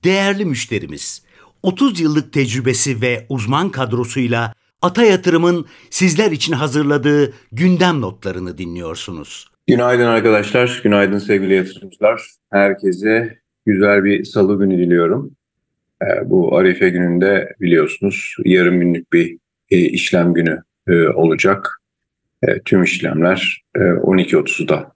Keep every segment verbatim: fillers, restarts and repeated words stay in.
Değerli müşterimiz, otuz yıllık tecrübesi ve uzman kadrosuyla Ata Yatırım'ın sizler için hazırladığı gündem notlarını dinliyorsunuz. Günaydın arkadaşlar, günaydın sevgili yatırımcılar. Herkese güzel bir salı günü diliyorum. Ee, bu Arife gününde biliyorsunuz yarım günlük bir e, işlem günü e, olacak. E, tüm işlemler e, on iki otuzda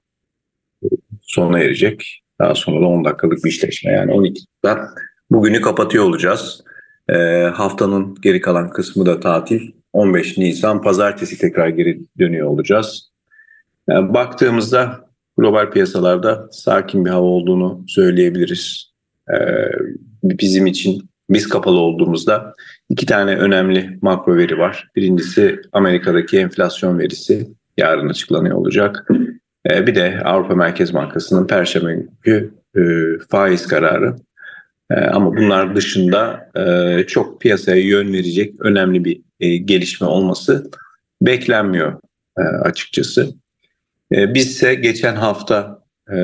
sona erecek. Daha sonra da on dakikalık bir işleşme, yani on ikide bugünü kapatıyor olacağız. E, haftanın geri kalan kısmı da tatil. on beş Nisan Pazartesi tekrar geri dönüyor olacağız. Yani baktığımızda global piyasalarda sakin bir hava olduğunu söyleyebiliriz. Ee, bizim için biz kapalı olduğumuzda iki tane önemli makro veri var. Birincisi Amerika'daki enflasyon verisi yarın açıklanıyor olacak. Ee, bir de Avrupa Merkez Bankası'nın Perşembe günkü e, faiz kararı. Ee, ama bunlar dışında e, çok piyasaya yön verecek önemli bir e, gelişme olması beklenmiyor e, açıkçası. E, biz ise geçen hafta e,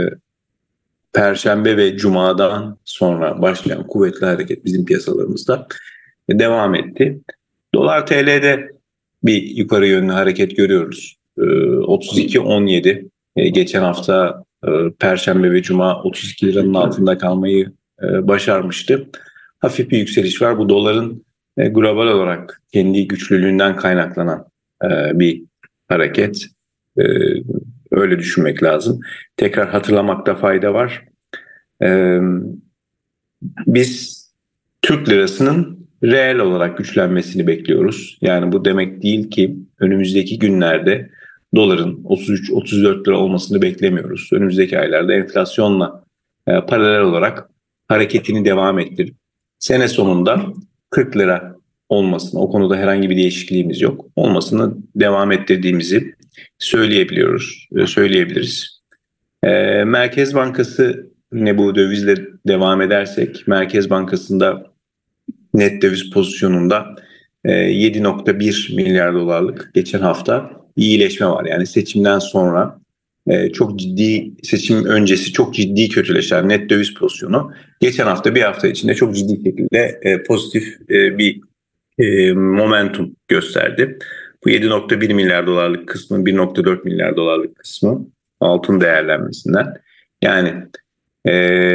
Perşembe ve Cuma'dan sonra başlayan kuvvetli hareket bizim piyasalarımızda e, devam etti. Dolar T L'de bir yukarı yönlü hareket görüyoruz. E, otuz iki on yedi e, geçen hafta e, Perşembe ve Cuma otuz iki liranın altında kalmayı e, başarmıştı. Hafif bir yükseliş var. Bu doların e, global olarak kendi güçlülüğünden kaynaklanan e, bir hareket. Ee, öyle düşünmek lazım. Tekrar hatırlamakta fayda var. Ee, biz Türk lirasının reel olarak güçlenmesini bekliyoruz. Yani bu demek değil ki önümüzdeki günlerde doların otuz üç otuz dört lira olmasını beklemiyoruz. Önümüzdeki aylarda enflasyonla e, paralel olarak hareketini devam ettirip sene sonunda kırk lira olmasını, o konuda herhangi bir değişikliğimiz yok, olmasını devam ettirdiğimizi söyleyebiliyoruz, e, söyleyebiliriz. E, Merkez Bankası, ne bu dövizle devam edersek, Merkez Bankası'nda net döviz pozisyonunda e, yedi nokta bir milyar dolarlık geçen hafta iyileşme var. Yani seçimden sonra e, çok ciddi, seçim öncesi çok ciddi kötüleşen net döviz pozisyonu geçen hafta bir hafta içinde çok ciddi şekilde e, pozitif e, bir e, momentum gösterdi. Bu yedi nokta bir milyar dolarlık kısmı, bir nokta dört milyar dolarlık kısmı altın değerlenmesinden. Yani e,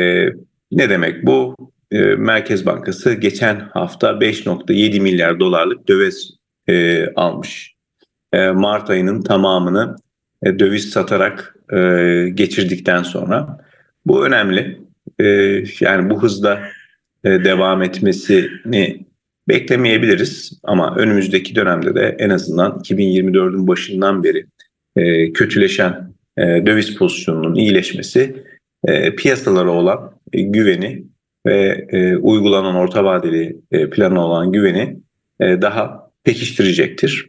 ne demek bu? E, Merkez Bankası geçen hafta beş nokta yedi milyar dolarlık döviz e, almış. E, Mart ayının tamamını e, döviz satarak e, geçirdikten sonra. Bu önemli. E, yani bu hızla e, devam etmesini beklemeyebiliriz, ama önümüzdeki dönemde de en azından iki bin yirmi dördün başından beri e, kötüleşen e, döviz pozisyonunun iyileşmesi e, piyasalara olan e, güveni ve e, uygulanan orta vadeli e, plana olan güveni e, daha pekiştirecektir.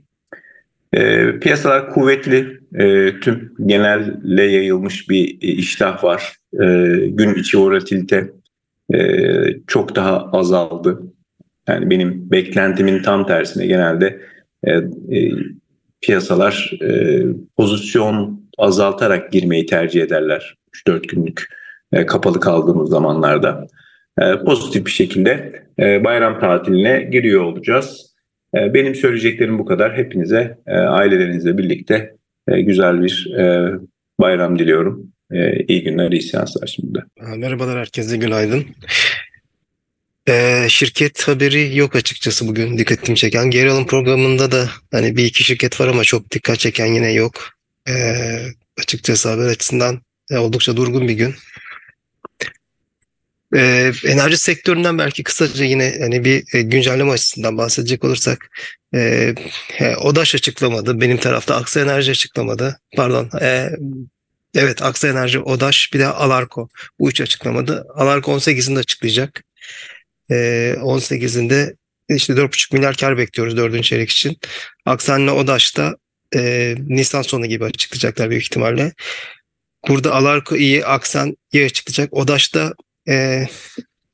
E, piyasalar kuvvetli, e, tüm genelle yayılmış bir e, iştah var. E, gün içi volatilite e, çok daha azaldı. Yani benim beklentimin tam tersine genelde e, e, piyasalar e, pozisyon azaltarak girmeyi tercih ederler üç dört günlük e, kapalı kaldığımız zamanlarda. E, pozitif bir şekilde e, bayram tatiline giriyor olacağız. E, benim söyleyeceklerim bu kadar. Hepinize e, ailelerinizle birlikte e, güzel bir e, bayram diliyorum. E, iyi günler, iyi seanslar şimdi de. Merhabalar, herkese günaydın. Ee, şirket haberi yok açıkçası bugün dikkatimi çeken. Geri alım programında da hani bir iki şirket var ama çok dikkat çeken yine yok. Ee, açıkçası haber açısından e, oldukça durgun bir gün. Ee, enerji sektöründen belki kısaca yine hani bir e, güncelleme açısından bahsedecek olursak, e, e, ODAŞ açıklamadı. Benim tarafta Aksa Enerji açıklamadı. Pardon. E, evet, Aksa Enerji, ODAŞ, bir de Alarko. Bu üç açıklamadı. Alarko on sekizinde açıklayacak. Ee, on sekizinde işte dört buçuk milyar kar bekliyoruz dördüncü çeyrek için. Aksen'le ODAŞ'ta e, Nisan sonu gibi açıklayacaklar büyük ihtimalle. Burada Alarko iyi, Aksen iyi açıklayacak. ODAŞ'ta e,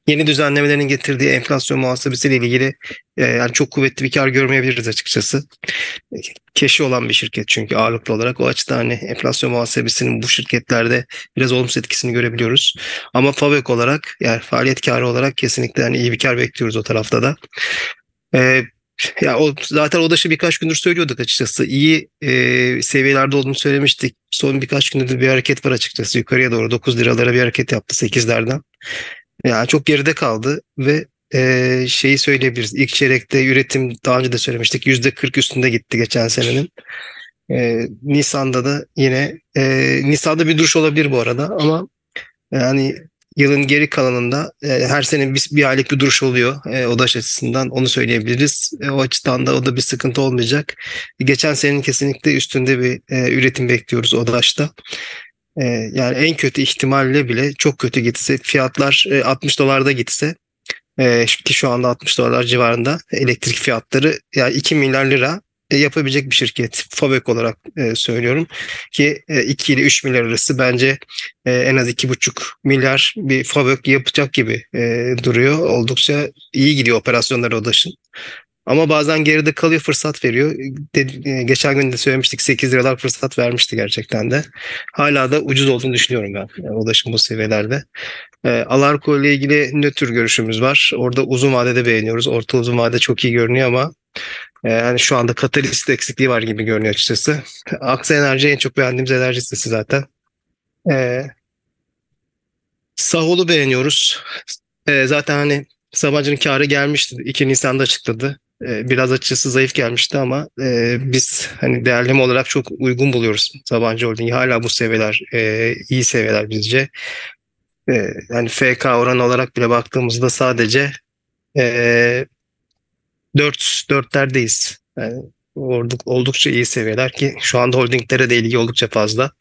yeni düzenlemelerin getirdiği enflasyon muhasebesiyle ilgili e, yani çok kuvvetli bir kar görmeyebiliriz açıkçası. Keşi olan bir şirket çünkü ağırlıklı olarak o açıdan hani enflasyon muhasebesinin bu şirketlerde biraz olumsuz etkisini görebiliyoruz. Ama FAVÖK olarak yani faaliyet karı olarak kesinlikle hani iyi bir kar bekliyoruz o tarafta da. E, Ya o zaten ODAŞ'ı birkaç gündür söylüyorduk açıkçası. İyi e, seviyelerde olduğunu söylemiştik. Son birkaç gündür de bir hareket var açıkçası. Yukarıya doğru dokuz liralara bir hareket yaptı sekizlerden. Yani çok geride kaldı ve e, şeyi söyleyebiliriz. İlk çeyrekte üretim daha önce de söylemiştik. yüzde kırk üstünde gitti geçen senenin. E, Nisan'da da yine e, Nisan'da bir duruş olabilir bu arada ama yani yılın geri kalanında e, her sene bir, bir aylık bir duruş oluyor. E, ODAŞ açısından onu söyleyebiliriz. E, o açıdan da o da bir sıkıntı olmayacak. Geçen senenin kesinlikle üstünde bir e, üretim bekliyoruz ODAŞ'ta. E, yani en kötü ihtimalle bile çok kötü gitse fiyatlar e, altmış dolarda gitse e, ki şu anda altmış dolar civarında elektrik fiyatları yani iki milyar lira e, yapabilecek bir şirket. FAVÖK olarak e, söylüyorum ki e, iki ile üç milyar arası bence e, en az iki buçuk milyar bir FAVÖK yapacak gibi e, duruyor. Oldukça iyi gidiyor operasyonları ODAŞ'ın. Ama bazen geride kalıyor, fırsat veriyor. De- e, geçen gün de söylemiştik, sekiz liralar fırsat vermişti gerçekten de. Hala da ucuz olduğunu düşünüyorum ben. Yani ulaşım bu seviyelerde. E, Alarko ile ilgili nötr görüşümüz var. Orada uzun vadede beğeniyoruz. Orta uzun vade çok iyi görünüyor ama e, yani şu anda katalist eksikliği var gibi görünüyor açıkçası. Aksa Enerji en çok beğendiğimiz enerji sitesi zaten. E, Sahol'u beğeniyoruz. E, zaten hani Sabancı'nın karı gelmişti. iki Nisan'da açıkladı. E, biraz açısı zayıf gelmişti ama e, biz hani değerleme olarak çok uygun buluyoruz Sabancı Holding'i. Hala bu seviyeler e, iyi seviyeler bizce. E, yani F K oranı olarak bile baktığımızda sadece e, dört dörtlerdeyiz. Yani olduk, oldukça iyi seviyeler ki şu anda holdinglere de ilgi oldukça fazla.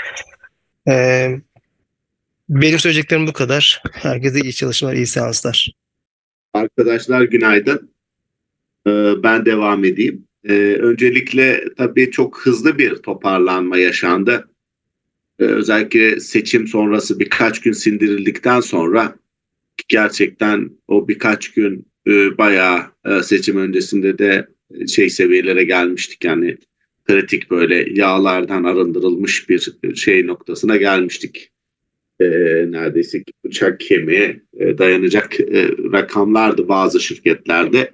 E, Benim söyleyeceklerim bu kadar. Herkese iyi çalışmalar, iyi seanslar. Arkadaşlar günaydın. Ee, Ben devam edeyim. Ee, Öncelikle tabii çok hızlı bir toparlanma yaşandı. Ee, Özellikle seçim sonrası birkaç gün sindirildikten sonra gerçekten o birkaç gün e, bayağı e, seçim öncesinde de şey seviyelere gelmiştik. Yani kritik böyle yağlardan arındırılmış bir şey noktasına gelmiştik. E, neredeyse bıçak kemiğe e, dayanacak e, rakamlardı bazı şirketlerde.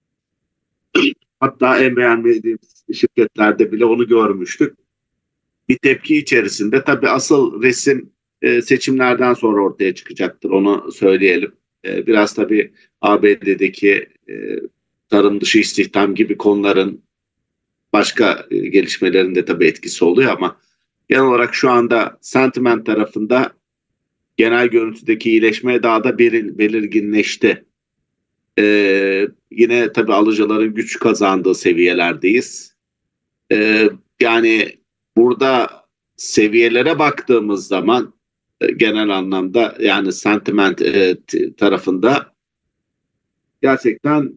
Hatta en beğenmediğimiz şirketlerde bile onu görmüştük. Bir tepki içerisinde tabii asıl resim e, seçimlerden sonra ortaya çıkacaktır, onu söyleyelim. E, biraz tabii A B D'deki e, tarım dışı istihdam gibi konuların başka e, gelişmelerinde tabii etkisi oluyor ama genel olarak şu anda sentiment tarafında genel görüntüdeki iyileşme daha da belir, belirginleşti. Ee, yine tabii alıcıların güç kazandığı seviyelerdeyiz. Ee, yani burada seviyelere baktığımız zaman e, genel anlamda yani sentiment e, t- tarafında gerçekten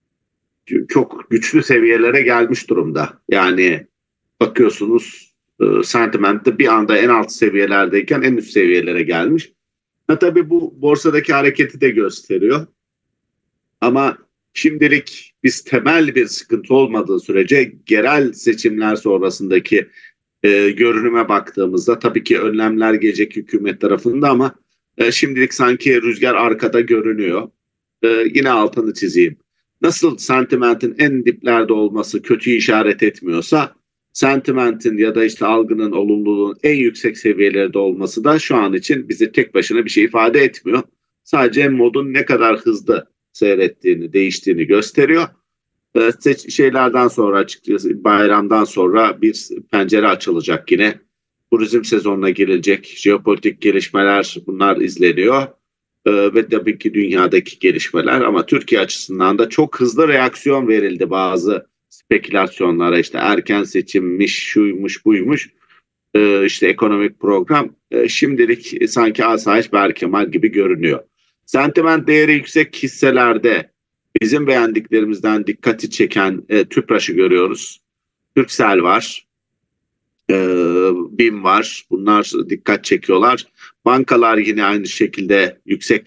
çok güçlü seviyelere gelmiş durumda. Yani bakıyorsunuz e, sentiment de bir anda en alt seviyelerdeyken en üst seviyelere gelmiş. Ha, tabii bu borsadaki hareketi de gösteriyor. Ama şimdilik biz temel bir sıkıntı olmadığı sürece yerel seçimler sonrasındaki e, görünüme baktığımızda tabii ki önlemler gelecek hükümet tarafında ama e, şimdilik sanki rüzgar arkada görünüyor. E, yine altını çizeyim. Nasıl sentimentin en diplerde olması kötü işaret etmiyorsa sentimentin ya da işte algının olumluluğun en yüksek seviyelerde olması da şu an için bize tek başına bir şey ifade etmiyor. Sadece modun ne kadar hızlı seyrettiğini, değiştiğini gösteriyor. Ee, şeylerden sonra açıkçası bayramdan sonra bir pencere açılacak yine. Turizm sezonuna girilecek, jeopolitik gelişmeler bunlar izleniyor. Ee, ve tabii ki dünyadaki gelişmeler ama Türkiye açısından da çok hızlı reaksiyon verildi bazı spekülasyonlara, işte erken seçimmiş, şuymuş, buymuş. Ee, işte ekonomik program ee, şimdilik sanki asayiş berkemal gibi görünüyor. Sentiment değeri yüksek hisselerde bizim beğendiklerimizden dikkati çeken e, Tüpraş'ı görüyoruz. Turkcell var. E, BİM var. Bunlar dikkat çekiyorlar. Bankalar yine aynı şekilde yüksek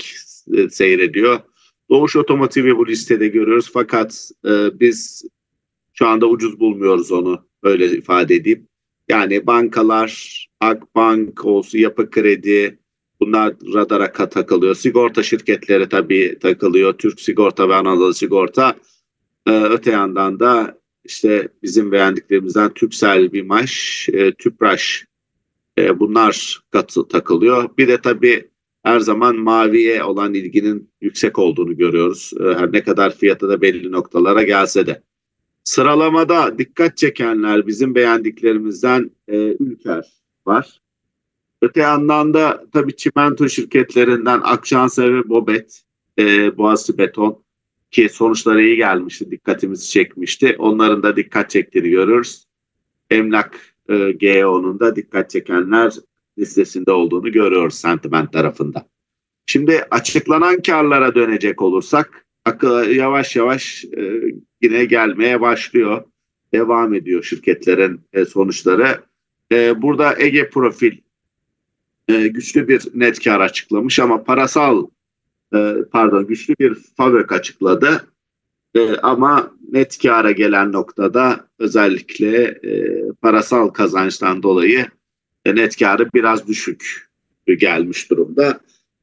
e, seyrediyor. Doğuş Otomotiv'i bu listede görüyoruz fakat e, biz şu anda ucuz bulmuyoruz onu, öyle ifade edeyim. Yani bankalar, Akbank olsun, Yapı Kredi, bunlar radara takılıyor. Sigorta şirketleri tabii takılıyor. Türk Sigorta ve Anadolu Sigorta. Ee, öte yandan da işte bizim beğendiklerimizden Turkcell, Bimaş, e, Tüpraş, e, bunlar katı takılıyor. Bir de tabii her zaman maviye olan ilginin yüksek olduğunu görüyoruz. E, her ne kadar fiyatı da belli noktalara gelse de. Sıralamada dikkat çekenler bizim beğendiklerimizden e, Ülker var. Öte yandan da tabii çimento şirketlerinden Akçansa ve Bobet, e, Boğaziçi Beton ki sonuçları iyi gelmişti, dikkatimizi çekmişti. Onların da dikkat çektiğini görüyoruz. Emlak e, G E O'nun da dikkat çekenler listesinde olduğunu görüyoruz sentiment tarafında. Şimdi açıklanan karlara dönecek olursak yavaş yavaş e, yine gelmeye başlıyor. Devam ediyor şirketlerin e, sonuçları. E, burada Ege Profil e, güçlü bir net kar açıklamış ama parasal e, pardon güçlü bir fabrik açıkladı. E, ama net kâra gelen noktada özellikle e, parasal kazançtan dolayı e, net kârı biraz düşük gelmiş durumda.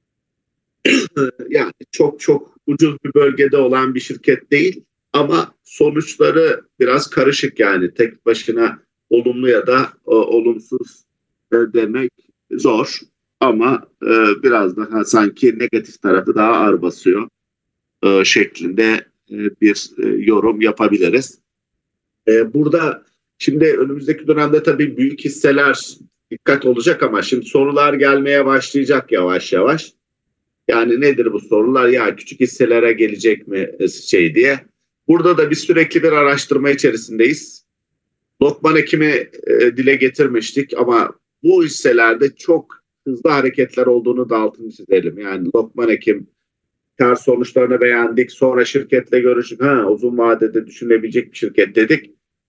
Yani çok çok ucuz bir bölgede olan bir şirket değil ama sonuçları biraz karışık, yani tek başına olumlu ya da o, olumsuz e, demek zor ama e, biraz daha sanki negatif tarafı daha ağır basıyor e, şeklinde e, bir e, yorum yapabiliriz. E, burada şimdi önümüzdeki dönemde tabii büyük hisseler dikkat olacak ama şimdi sorular gelmeye başlayacak yavaş yavaş. Yani nedir bu sorular? Ya küçük hisselere gelecek mi şey diye. Burada da biz sürekli bir araştırma içerisindeyiz. Lokman Ekim'i e, dile getirmiştik ama bu hisselerde çok hızlı hareketler olduğunu da altını çizelim. Yani Lokman Ekim kar sonuçlarını beğendik. Sonra şirketle görüştük. Ha, uzun vadede düşünülebilecek bir şirket dedik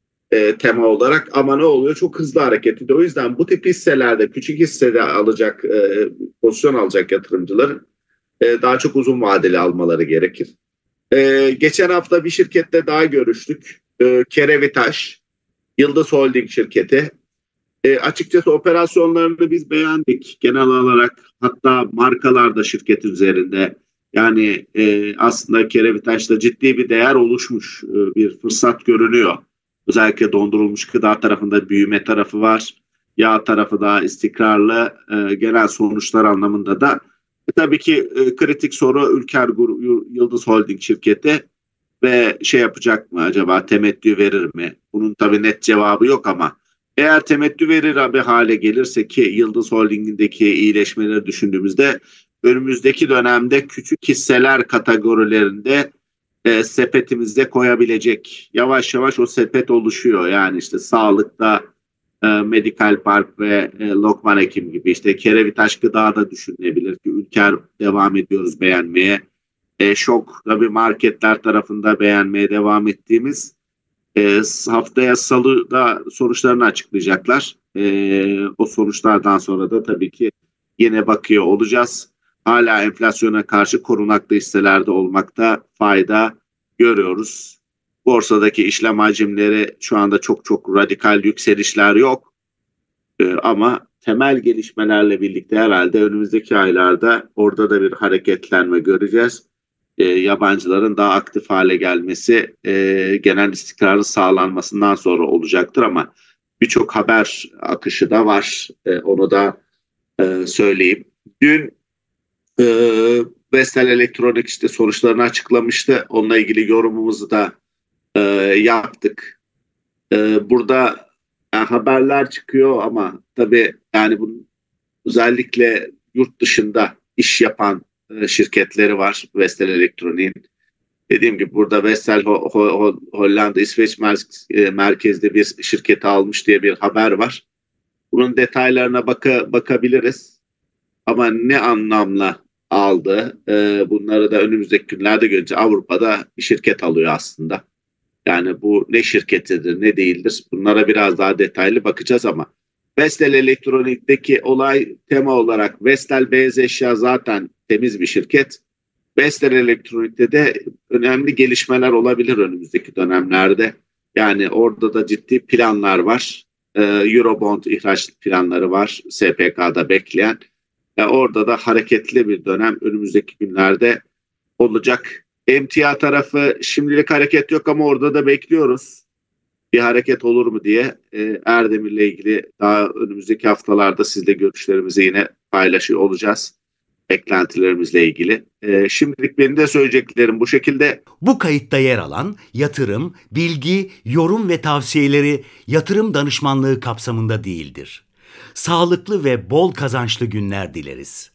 e, tema olarak. Ama ne oluyor? Çok hızlı hareket ediyor. O yüzden bu tip hisselerde küçük hissede alacak e, pozisyon alacak yatırımcıların daha çok uzun vadeli almaları gerekir. Ee, geçen hafta bir şirkette daha görüştük. Ee, Kerevitaş, Yıldız Holding şirketi. Ee, açıkçası operasyonlarını biz beğendik genel olarak. Hatta markalar da şirket üzerinde. Yani e, aslında Kerevitaş'ta ciddi bir değer oluşmuş, e, bir fırsat görünüyor. Özellikle dondurulmuş gıda tarafında büyüme tarafı var. Yağ tarafı daha istikrarlı. E, genel sonuçlar anlamında da E, tabii ki e, kritik soru Ülker Guru, Yıldız Holding şirketi ve şey yapacak mı acaba, temettü verir mi? Bunun tabii net cevabı yok ama eğer temettü verir bir hale gelirse ki Yıldız Holding'indeki iyileşmeleri düşündüğümüzde önümüzdeki dönemde küçük hisseler kategorilerinde e, sepetimizde koyabilecek. Yavaş yavaş o sepet oluşuyor. Yani işte sağlıkta Medical Park ve e, Lokman Hekim gibi, işte Kerevitaş Gıda da düşünülebilir ki Ülker devam ediyoruz beğenmeye. E, şok tabii marketler tarafında beğenmeye devam ettiğimiz e, haftaya Salı'da sonuçlarını açıklayacaklar. E, o sonuçlardan sonra da tabii ki yine bakıyor olacağız. Hala enflasyona karşı korunaklı hisselerde olmakta fayda görüyoruz. Borsadaki işlem hacimleri şu anda çok çok radikal yükselişler yok. Ee, ama temel gelişmelerle birlikte herhalde önümüzdeki aylarda orada da bir hareketlenme göreceğiz. Ee, yabancıların daha aktif hale gelmesi e, genel istikrarın sağlanmasından sonra olacaktır ama birçok haber akışı da var. E, onu da e, söyleyeyim. Dün e, Vestel Elektronik işte sonuçlarını açıklamıştı. Onunla ilgili yorumumuzu da E, yaptık. E, burada yani haberler çıkıyor ama tabii yani bunun özellikle yurt dışında iş yapan e, şirketleri var Vestel Elektronik'in. Dediğim gibi burada Vestel Ho- Ho- Hollanda İsveç mer- e, merkezli bir şirketi almış diye bir haber var. Bunun detaylarına baka, bakabiliriz. Ama ne anlamla aldı? E, bunları da önümüzdeki günlerde göreceğiz. Avrupa'da bir şirket alıyor aslında. Yani bu ne şirketidir, ne değildir? Bunlara biraz daha detaylı bakacağız ama Vestel Elektronik'teki olay tema olarak Vestel Beyaz Eşya zaten temiz bir şirket. Vestel Elektronik'te de önemli gelişmeler olabilir önümüzdeki dönemlerde. Yani orada da ciddi planlar var. Ee, Eurobond ihraç planları var S P K'da bekleyen. Ee, orada da hareketli bir dönem önümüzdeki günlerde olacak. Emtia tarafı şimdilik hareket yok ama orada da bekliyoruz. Bir hareket olur mu diye e, Erdemir'le ilgili daha önümüzdeki haftalarda sizle görüşlerimizi yine paylaşıyor olacağız. Beklentilerimizle ilgili. E, şimdilik benim de söyleyeceklerim bu şekilde. Bu kayıtta yer alan yatırım, bilgi, yorum ve tavsiyeleri yatırım danışmanlığı kapsamında değildir. Sağlıklı ve bol kazançlı günler dileriz.